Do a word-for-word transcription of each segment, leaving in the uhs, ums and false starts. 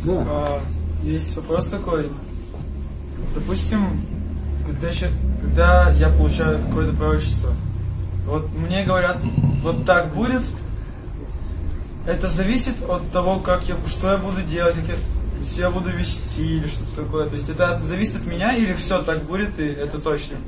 Да. А, есть вопрос такой. Допустим, когда, еще, когда я получаю какое-то пророчество, вот мне говорят, вот так будет, это зависит от того, как я, что я буду делать, как я себя буду вести или что-то такое. То есть это зависит от меня или все так будет и это точно?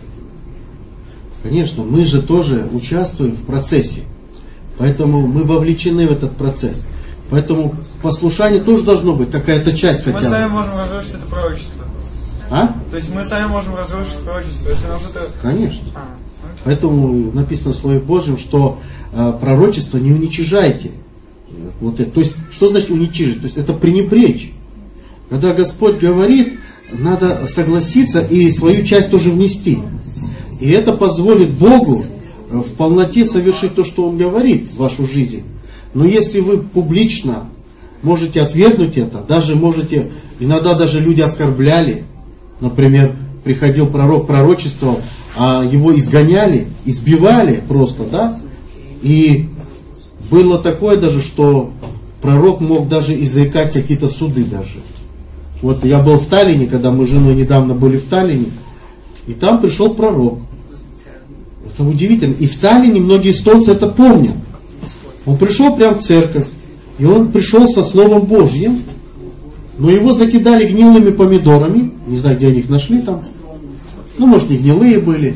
Конечно, мы же тоже участвуем в процессе. Поэтому мы вовлечены в этот процесс. Поэтому послушание тоже должно быть, какая-то часть хотя бы. Мы сами можем разрушить это пророчество. А? То есть мы сами можем разрушить пророчество, если нам что-то... Конечно. А, поэтому написано в Слове Божьем, что э, пророчество не уничижайте. Вот это. То есть, что значит уничижить? То есть это пренебречь. Когда Господь говорит, надо согласиться и свою часть тоже внести. И это позволит Богу в полноте совершить то, что Он говорит в вашу жизнь. Но если вы публично можете отвергнуть это, даже можете, иногда даже люди оскорбляли, например, приходил пророк, пророчествовал, а его изгоняли, избивали просто, да, и было такое даже, что пророк мог даже изрекать какие-то суды даже. Вот я был в Таллине, когда мы с женой недавно были в Таллине, и там пришел пророк. Это удивительно. И в Таллине многие эстонцы это помнят. Он пришел прямо в церковь, и он пришел со Словом Божьим, но его закидали гнилыми помидорами, не знаю, где они их нашли там, ну, может, не гнилые были,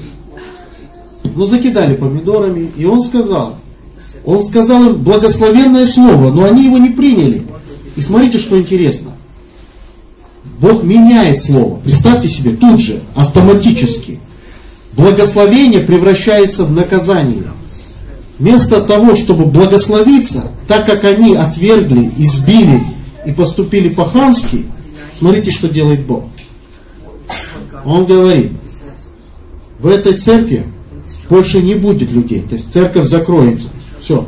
но закидали помидорами, и он сказал, он сказал им благословенное слово, но они его не приняли. И смотрите, что интересно. Бог меняет слово. Представьте себе, тут же, автоматически. Благословение превращается в наказание. Вместо того, чтобы благословиться, так как они отвергли, избили и поступили по-хамски, смотрите, что делает Бог. Он говорит, в этой церкви больше не будет людей. То есть церковь закроется. Все.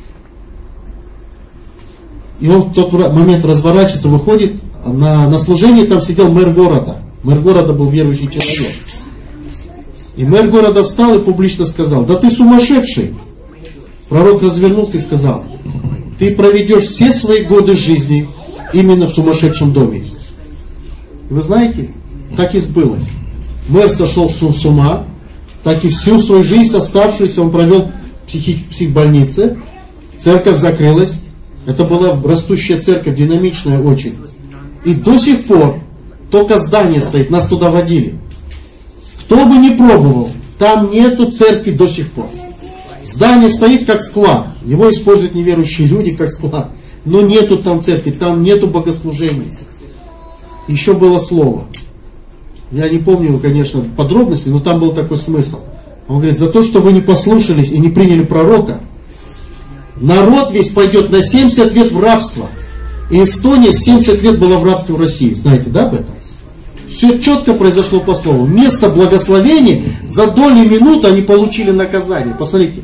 И он в тот момент разворачивается, выходит на, на служение, там сидел мэр города. Мэр города был верующий человек. И мэр города встал и публично сказал, да ты сумасшедший. Пророк развернулся и сказал, ты проведешь все свои годы жизни именно в сумасшедшем доме. И вы знаете, так и сбылось. Мэр сошел с ума, так и всю свою жизнь оставшуюся он провел в психи- психбольнице. Церковь закрылась. Это была растущая церковь, динамичная очень. И до сих пор только здание стоит, нас туда водили. Кто бы ни пробовал, там нету церкви до сих пор. Здание стоит как склад. Его используют неверующие люди как склад. Но нету там церкви, там нету богослужений. Еще было слово. Я не помню, конечно, подробности, но там был такой смысл. Он говорит, за то, что вы не послушались и не приняли пророка, народ весь пойдет на семьдесят лет в рабство. И Эстония семьдесят лет была в рабстве в России. Знаете, да, об этом? Все четко произошло по слову. Вместо благословения за доли минуты они получили наказание. Посмотрите.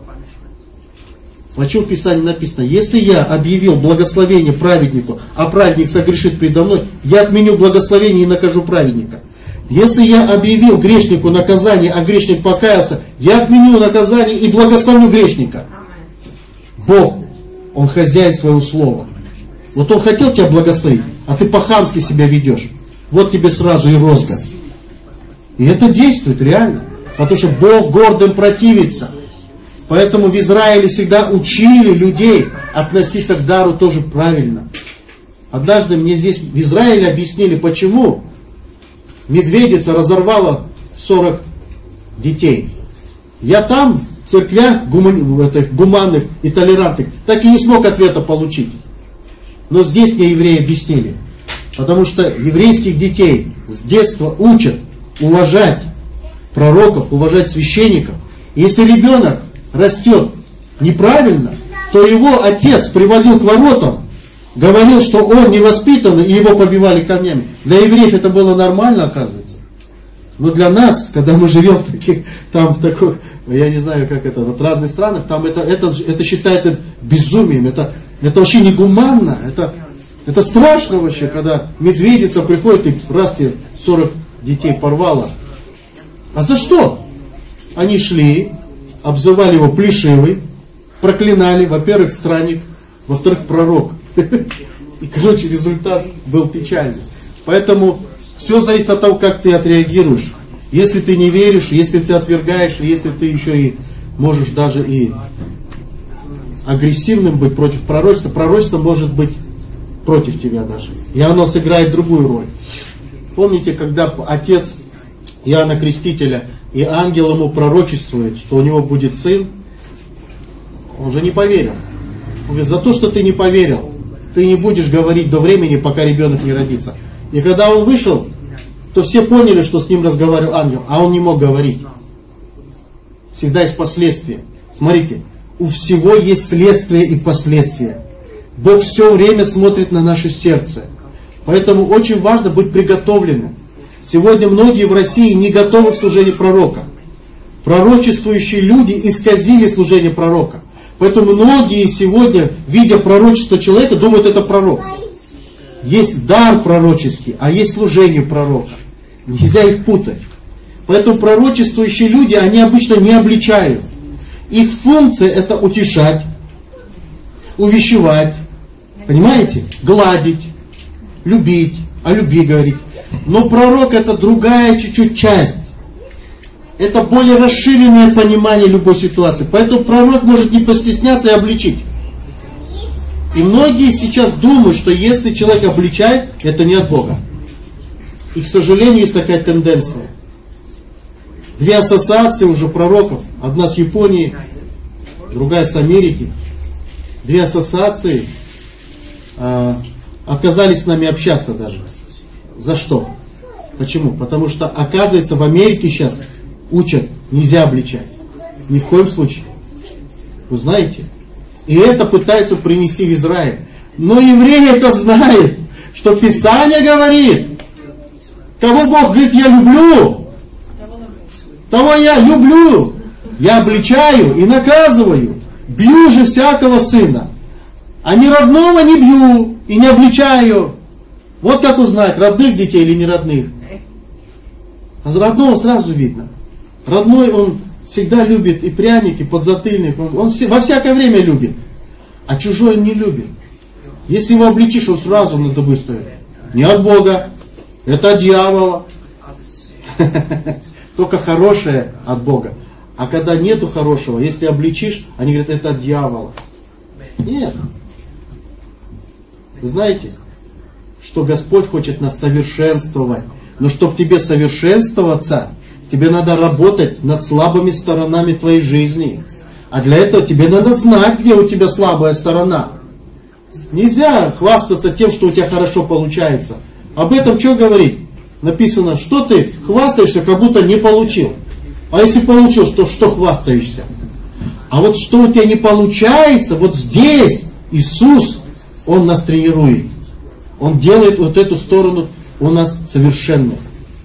А что в Писании написано? Если я объявил благословение праведнику, а праведник согрешит предо мной, я отменю благословение и накажу праведника. Если я объявил грешнику наказание, а грешник покаялся, я отменю наказание и благословлю грешника. Бог, Он хозяин своего слова. Вот Он хотел тебя благословить, а ты по-хамски себя ведешь. Вот тебе сразу и розга. И это действует реально. Потому что Бог гордым противится. Поэтому в Израиле всегда учили людей относиться к дару тоже правильно. Однажды мне здесь в Израиле объяснили, почему медведица разорвала сорок детей. Я там, в церквях гумани... этих, гуманных и толерантных, так и не смог ответа получить. Но здесь мне евреи объяснили. Потому что еврейских детей с детства учат уважать пророков, уважать священников. И если ребенок растет неправильно, то его отец приводил к воротам, говорил, что он невоспитанный, и его побивали камнями. Для евреев это было нормально, оказывается. Но для нас, когда мы живем в таких, там, в таких, я не знаю, как это, вот в разных странах, там это, это, это считается безумием, это, это вообще негуманно, это, это страшно вообще, когда медведица приходит и раз тебе сорок детей порвала. А за что? Они шли, обзывали его плешивый, проклинали, во-первых, странник, во-вторых, пророк. И, короче, результат был печальный. Поэтому все зависит от того, как ты отреагируешь. Если ты не веришь, если ты отвергаешь, если ты еще и можешь даже и агрессивным быть против пророчества, пророчество может быть против тебя даже. И оно сыграет другую роль. Помните, когда отец Иоанна Крестителя и ангел ему пророчествует, что у него будет сын, он же не поверил. Он говорит, за то, что ты не поверил, ты не будешь говорить до времени, пока ребенок не родится. И когда он вышел, то все поняли, что с ним разговаривал ангел, а он не мог говорить. Всегда есть последствия. Смотрите, у всего есть следствие и последствия. Бог все время смотрит на наше сердце. Поэтому очень важно быть приготовленным. Сегодня многие в России не готовы к служению пророка. Пророчествующие люди исказили служение пророка. Поэтому многие сегодня, видя пророчество человека, думают, это пророк. Есть дар пророческий, а есть служение пророка. Нельзя их путать. Поэтому пророчествующие люди, они обычно не обличают. Их функция это утешать, увещевать, понимаете? Гладить, любить, о любви говорить. Но пророк это другая чуть-чуть часть. Это более расширенное понимание любой ситуации. Поэтому пророк может не постесняться и обличить. И многие сейчас думают, что если человек обличает, это не от Бога. И, к сожалению, есть такая тенденция. Две ассоциации уже пророков. Одна с Японии, другая с Америки. Две ассоциации э, отказались с нами общаться даже. За что? Почему? Потому что, оказывается, в Америке сейчас учат, нельзя обличать. Ни в коем случае. Вы знаете? И это пытаются принести в Израиль. Но евреи это знают, что Писание говорит, кого Бог говорит, я люблю, того я люблю, я обличаю и наказываю, бью же всякого сына, а ни родного не бью и не обличаю. Вот как узнать, родных детей или не родных. А родного сразу видно. Родной он всегда любит и пряник, и подзатыльник, он, он все, во всякое время любит, а чужой он не любит. Если его обличишь, он сразу на дыбы стоит. Не от Бога, это от дьявола. Только хорошее от Бога. А когда нету хорошего, если обличишь, они говорят, это от дьявола. Нет. Вы знаете, что Господь хочет нас совершенствовать. Но чтобы тебе совершенствоваться, тебе надо работать над слабыми сторонами твоей жизни. А для этого тебе надо знать, где у тебя слабая сторона. Нельзя хвастаться тем, что у тебя хорошо получается. Об этом что говорить? Написано, что ты хвастаешься, как будто не получил. А если получил, то что хвастаешься? А вот что у тебя не получается, вот здесь Иисус, Он нас тренирует. Он делает вот эту сторону у нас совершенной.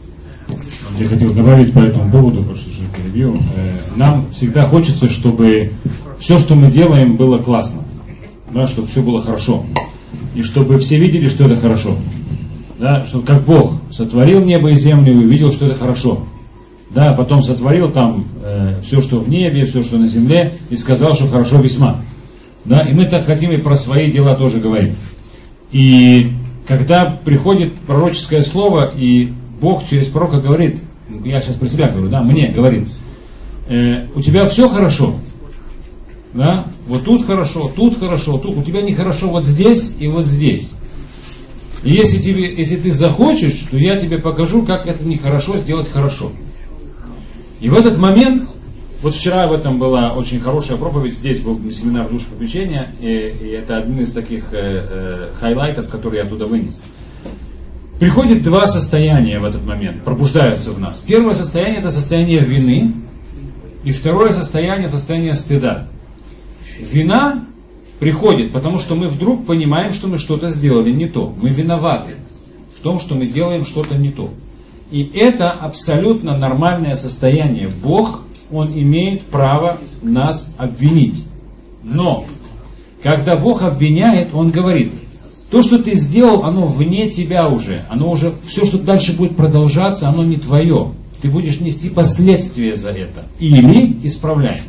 Я хотел добавить по этому поводу, потому что уже перебил. Нам всегда хочется, чтобы все, что мы делаем, было классно. Да, чтобы все было хорошо. И чтобы все видели, что это хорошо. Да, что как Бог сотворил небо и землю и увидел, что это хорошо. Да, потом сотворил там э, все, что в небе, все, что на земле, и сказал, что хорошо весьма. Да, и мы так хотим и про свои дела тоже говорить. И когда приходит пророческое слово, и Бог через пророка говорит, я сейчас про себя говорю, да, мне говорит, э, у тебя все хорошо, да, вот тут хорошо, тут хорошо, тут у тебя нехорошо вот здесь и вот здесь. И если, тебе, если ты захочешь, то я тебе покажу, как это нехорошо сделать хорошо. И в этот момент, вот вчера в этом была очень хорошая проповедь, здесь был семинар душепопечения, и, и это один из таких э, э, хайлайтов, которые я оттуда вынес. Приходит два состояния в этот момент, пробуждаются в нас. Первое состояние это состояние вины, и второе состояние состояние стыда. Вина приходит, потому что мы вдруг понимаем, что мы что-то сделали не то. Мы виноваты в том, что мы делаем что-то не то. И это абсолютно нормальное состояние. Бог, Он имеет право нас обвинить. Но, когда Бог обвиняет, Он говорит, то, что ты сделал, оно вне тебя уже. Оно уже, все, что дальше будет продолжаться, оно не твое. Ты будешь нести последствия за это. Или исправляй.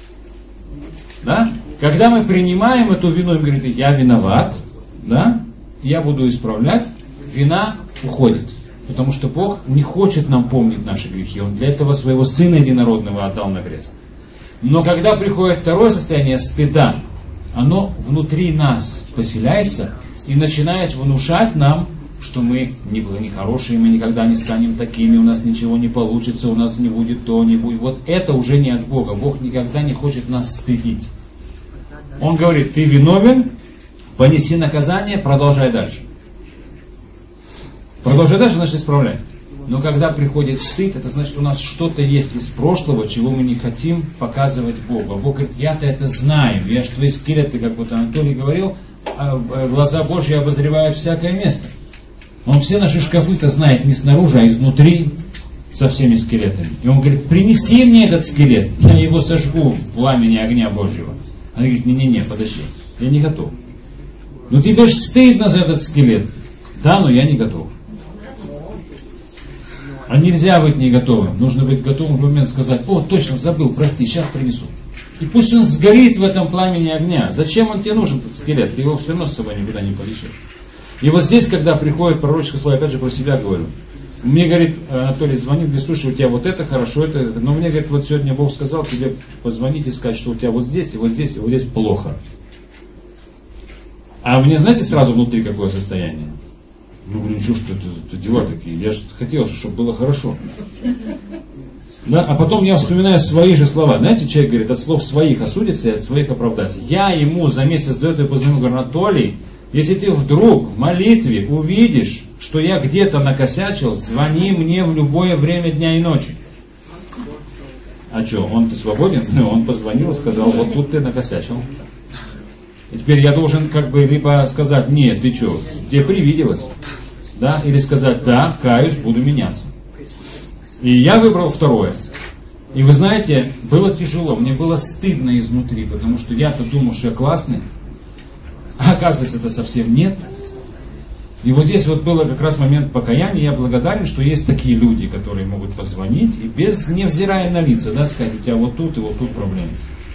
Да? Когда мы принимаем эту вину и говорим, я виноват, да? я буду исправлять, вина уходит. Потому что Бог не хочет нам помнить наши грехи. Он для этого своего Сына Единородного отдал на крест. Но когда приходит второе состояние стыда, оно внутри нас поселяется и начинает внушать нам, что мы нехорошие, мы никогда не станем такими, у нас ничего не получится, у нас не будет то, не будет. Вот это уже не от Бога. Бог никогда не хочет нас стыдить. Он говорит, ты виновен, понеси наказание, продолжай дальше. Продолжай дальше, значит исправляй. Но когда приходит стыд, это значит, у нас что-то есть из прошлого, чего мы не хотим показывать Богу. А Бог говорит, я-то это знаю, я же твои скелеты, как вот Анатолий говорил, глаза Божьи обозревают всякое место. Он все наши шкафы-то знает не снаружи, а изнутри со всеми скелетами. И он говорит, принеси мне этот скелет, я его сожгу в пламени огня Божьего. Она говорит, не-не-не, подожди, я не готов. Ну тебе же стыдно за этот скелет. Да, но я не готов. А нельзя быть не готовым. Нужно быть готовым в момент сказать, о, точно, забыл, прости, сейчас принесу. И пусть он сгорит в этом пламени огня. Зачем он тебе нужен, этот скелет? Ты его все равно с собой никуда не повесишь. И вот здесь, когда приходит пророческое слово, опять же про себя говорю. Мне, говорит, Анатолий звонит, говорит, слушай, у тебя вот это хорошо, это, это. Но мне, говорит, вот сегодня Бог сказал тебе позвонить и сказать, что у тебя вот здесь, и вот здесь, и вот здесь плохо. А мне, знаете, сразу внутри какое состояние? Ну, блин, что ж это, это дела такие? Я же хотел, чтобы было хорошо. Да? А потом я вспоминаю свои же слова. Знаете, человек говорит, от слов своих осудится и от своих оправдаться. Я ему за месяц до этого позвонил, говорю, Анатолий, если ты вдруг в молитве увидишь, что я где-то накосячил, звони мне в любое время дня и ночи. А что, он-то свободен? Ну, он позвонил и сказал, вот тут ты накосячил. И теперь я должен как бы либо сказать, нет, ты что, тебе привиделось? Да? Или сказать, да, каюсь, буду меняться. И я выбрал второе. И вы знаете, было тяжело, мне было стыдно изнутри, потому что я-то думал, что я классный, а оказывается, это совсем нет. И вот здесь вот был как раз момент покаяния, я благодарен, что есть такие люди, которые могут позвонить, и без, невзирая на лица, да, сказать, у тебя вот тут и вот тут проблемы.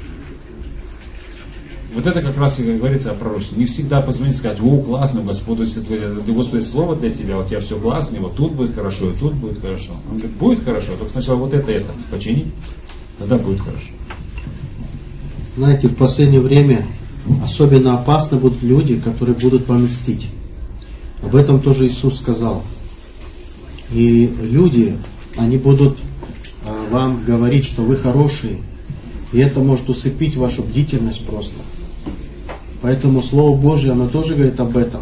Вот это как раз и говорится о пророчестве. Не всегда позвонить и сказать, о, классно, Господь, Господи, слово для тебя, у тебя все классно, и вот тут будет хорошо, и тут будет хорошо. Он говорит, будет хорошо, только сначала вот это, это почини, тогда будет хорошо. Знаете, в последнее время особенно опасны будут люди, которые будут вам мстить. Об этом тоже Иисус сказал. И люди, они будут а, вам говорить, что вы хорошие, и это может усыпить вашу бдительность просто. Поэтому Слово Божье, оно тоже говорит об этом,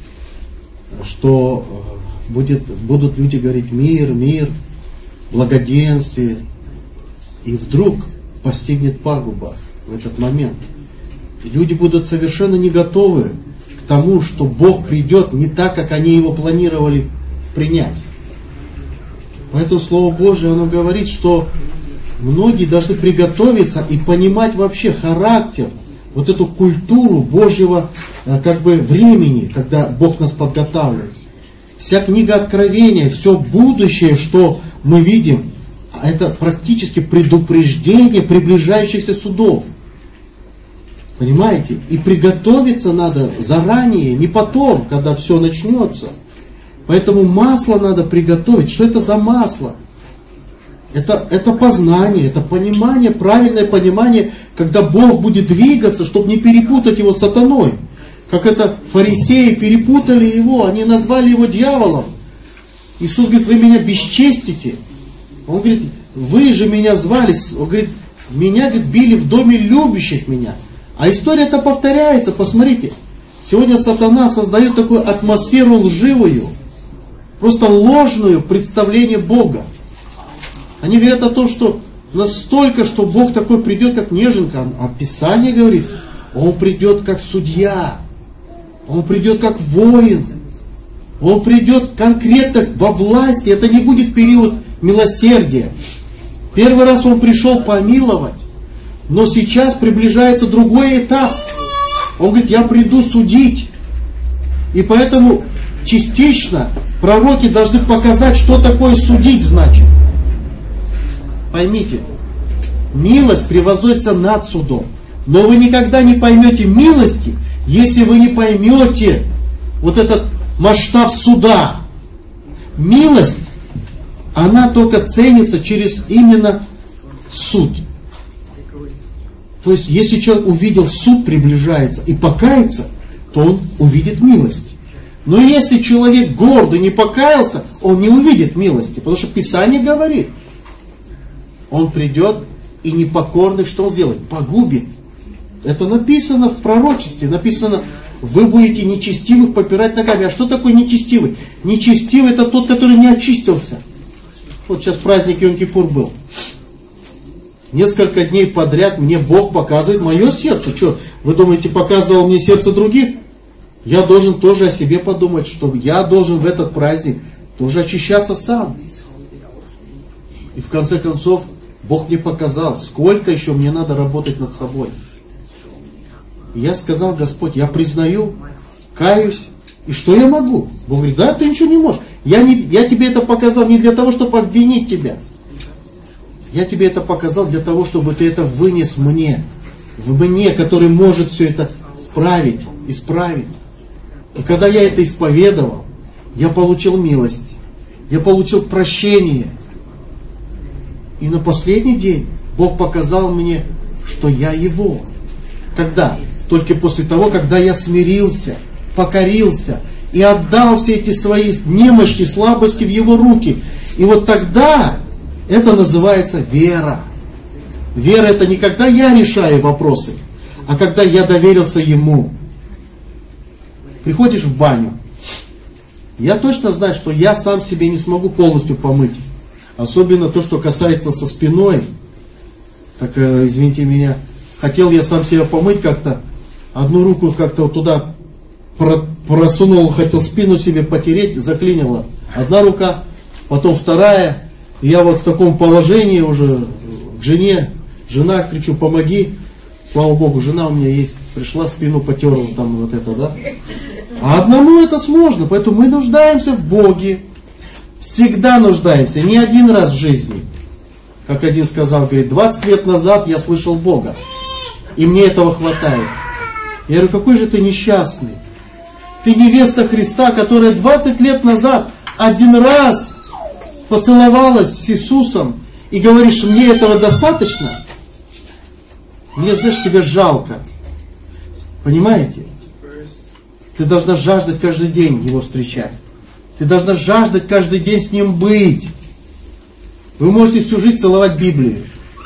что будет, будут люди говорить мир, мир, благоденствие, и вдруг постигнет пагуба в этот момент. И люди будут совершенно не готовы к тому, что Бог придет не так, как они его планировали принять. Поэтому Слово Божье, оно говорит, что многие должны приготовиться и понимать вообще характер, вот эту культуру Божьего как бы времени, когда Бог нас подготавливает. Вся книга Откровения, все будущее, что мы видим, это практически предупреждение приближающихся судов. Понимаете? И приготовиться надо заранее, не потом, когда все начнется. Поэтому масло надо приготовить. Что это за масло? Это, это познание, это понимание, правильное понимание, когда Бог будет двигаться, чтобы не перепутать его с сатаной. Как это фарисеи перепутали его, они назвали его дьяволом. Иисус говорит, вы меня бесчестите. Он говорит, вы же меня звали, он говорит, меня, говорит, били в доме любящих меня. А история-то повторяется, посмотрите. Сегодня сатана создает такую атмосферу лживую, просто ложную представление Бога. Они говорят о том, что настолько, что Бог такой придет, как неженка. А Писание говорит, Он придет как судья, Он придет как воин, Он придет конкретно во власти. Это не будет период милосердия. Первый раз Он пришел помиловать, но сейчас приближается другой этап. Он говорит, я приду судить. И поэтому частично пророки должны показать, что такое судить значит. Поймите, милость превозносится над судом. Но вы никогда не поймете милости, если вы не поймете вот этот масштаб суда. Милость, она только ценится через именно суд. То есть, если человек увидел, суд приближается и покается, то он увидит милость. Но если человек гордый не покаялся, он не увидит милости. Потому что Писание говорит, он придет и непокорных что он сделает? Погубит. Это написано в пророчестве, написано, вы будете нечестивых попирать ногами. А что такое нечестивый? Нечестивый это тот, который не очистился. Вот сейчас праздник Йом-Кипур был. Несколько дней подряд мне Бог показывает мое сердце. Что, вы думаете, показывал мне сердце других? Я должен тоже о себе подумать, что я должен в этот праздник тоже очищаться сам. И в конце концов, Бог мне показал, сколько еще мне надо работать над собой. И я сказал, Господь, я признаю, каюсь, и что я могу? Бог говорит, да, ты ничего не можешь. Я, не, я тебе это показал не для того, чтобы обвинить тебя. Я тебе это показал для того, чтобы ты это вынес мне. В мне, который может все это справить, исправить. И когда я это исповедовал, я получил милость. Я получил прощение. И на последний день Бог показал мне, что я Его. Когда? Только после того, когда я смирился, покорился и отдал все эти свои немощи, слабости в Его руки. И вот тогда это называется вера. Вера это не когда я решаю вопросы, а когда я доверился Ему. Приходишь в баню. Я точно знаю, что я сам себе не смогу полностью помыть. Особенно то, что касается со спиной. Так, извините меня, хотел я сам себя помыть как-то. Одну руку как-то вот туда просунул, хотел спину себе потереть, заклинило. Одна рука, потом вторая. И я вот в таком положении уже к жене. Жена, кричу, помоги. Слава Богу, жена у меня есть. Пришла, спину потерла, там вот это, да. А одному это сложно, поэтому мы нуждаемся в Боге. Всегда нуждаемся, не один раз в жизни. Как один сказал, говорит, двадцать лет назад я слышал Бога. И мне этого хватает. Я говорю, какой же ты несчастный. Ты невеста Христа, которая двадцать лет назад один раз поцеловалась с Иисусом. И говоришь, мне этого достаточно? Мне, знаешь, тебя жалко. Понимаете? Ты должна жаждать каждый день Его встречать. Ты должна жаждать каждый день с Ним быть. Вы можете всю жизнь целовать Библию.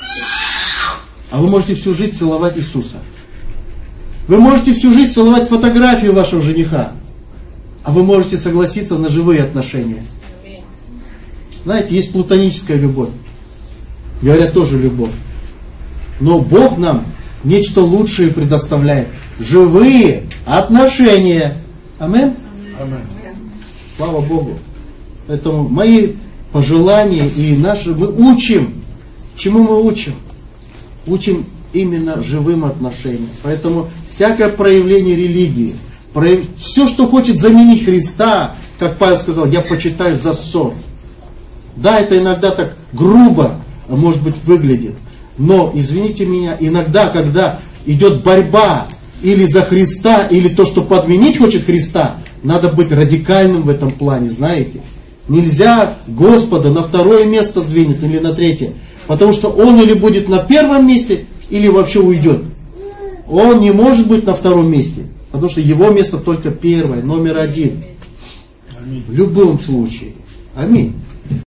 А вы можете всю жизнь целовать Иисуса. Вы можете всю жизнь целовать фотографию вашего жениха. А вы можете согласиться на живые отношения. Знаете, есть платоническая любовь. Говорят, тоже любовь. Но Бог нам нечто лучшее предоставляет. Живые отношения. Амин? Амин. Слава Богу. Поэтому мои пожелания и наши, мы учим. Чему мы учим? Учим именно живым отношениям. Поэтому всякое проявление религии, прояв... все, что хочет заменить Христа, как Павел сказал, я почитаю за ссор. Да, это иногда так грубо, может быть, выглядит. Но, извините меня, иногда, когда идет борьба или за Христа, или то, что подменить хочет Христа, надо быть радикальным в этом плане, знаете. Нельзя Господа на второе место сдвинуть или на третье. Потому что Он или будет на первом месте, или вообще уйдет. Он не может быть на втором месте. Потому что Его место только первое, номер один. Аминь. В любом случае. Аминь.